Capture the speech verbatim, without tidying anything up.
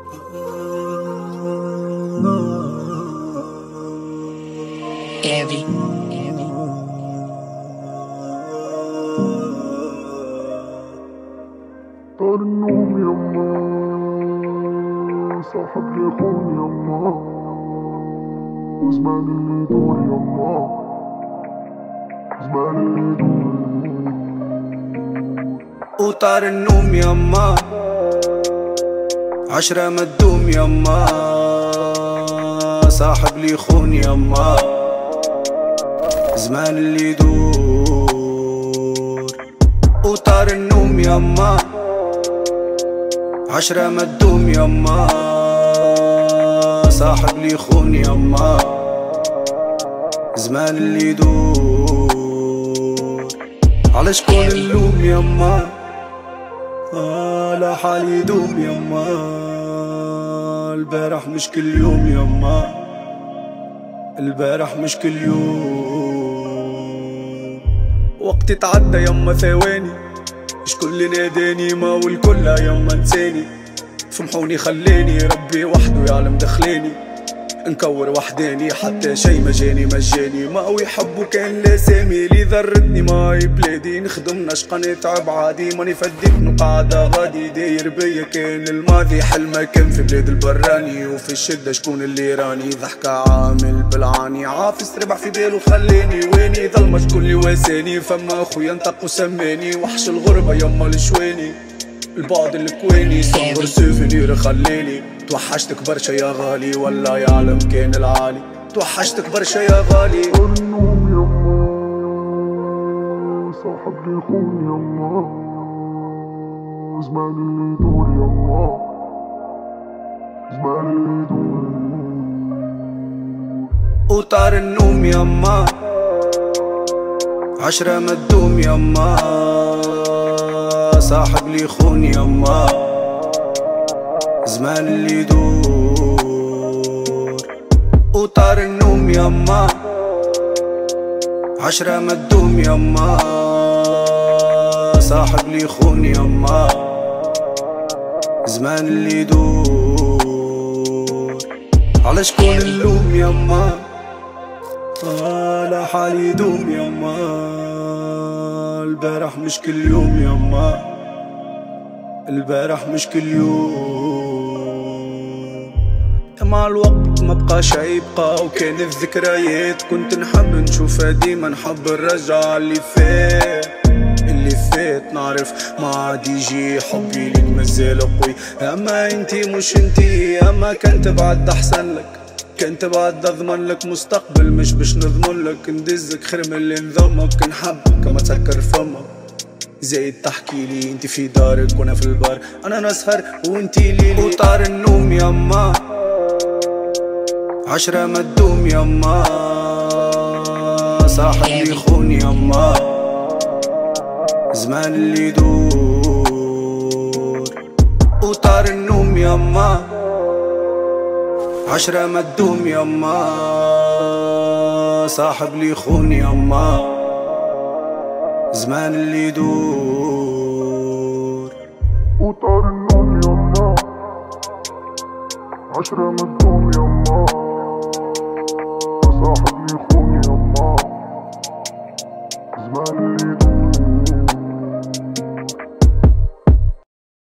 Gabby. طار النوم يما صاحب لي خون يما وزمان اللي يدور يما زمان اللي يدور وطار النوم يما عشرة ما تدوم يما صاحب لي خون يما زمان اللي يدور وطار النوم يما عشرة ما تدوم يما صاحب لي خون يما زمان اللي يدور على شكون اللوم يما آه لا حالي يدوم يما البارح مش كل يوم يما البارح مش كل يوم وقتي تعدى يما ثواني مش كل ناداني ما والكل يما نساني سمحوني خلاني ربي وحده يعلم دخلاني نكور وحداني حتى شي مجاني مجاني ما هو يحبو كان لاسامي لي ذرتني ماي بلادي نخدم نشقى نتعب عادي ماني فديت نقعدة غادي داير بيا كان الماضي حلمة كان في بلاد البراني وفي الشدة شكون اللي راني ضحكة عامل بالعاني عافس ربع في باله خلاني ويني ظلمة شكون اللي واساني فما اخويا انطق وسماني وحش الغربة يما الشواني البعد الكويني صغر سوفينير خليني توحشتك برشا يا غالي والله يعلم كان العالي توحشتك برشا يا غالي طار النوم يما صاحب لي خون يما زمان اللي يدور يما زمان اللي يدور وطار النوم يما عشرة ما تدوم يما صاحب لي خون يما زمان اللي يدور وطار النوم يما عشرة ما تدوم يما صاحب لي خون يما زمان اللي يدور على شكون اللوم يما آه لا حالي يدوم يما البارح مش كل يوم يما البارح مش كل يوم مع الوقت ما بقاش يبقى وكان الذكريات كنت نحب نشوفها ديما نحب نرجع اللي فات اللي فات نعرف ما عاد يجي حبي ليك مازال قوي اما انتي مش انتي اما كنت بعد احسن لك كنت بعد اضمن لك مستقبل مش باش نضمن لك ندزك خير من اللي نضمك نحبك ما تسكر فمك زايد تحكي لي انتي في دارك وانا في البار انا نسهر وانتي ليلي وطار النوم يما عشرة ما تدوم يما صاحب لي خون يما زمان اللي يدور وطار النوم يما عشرة ما تدوم يما صاحب لي خون يما زمان اللي يدور وطار النوم يما عشرة ما تدوم يما صاحب لي خون يما زمان اللي يدور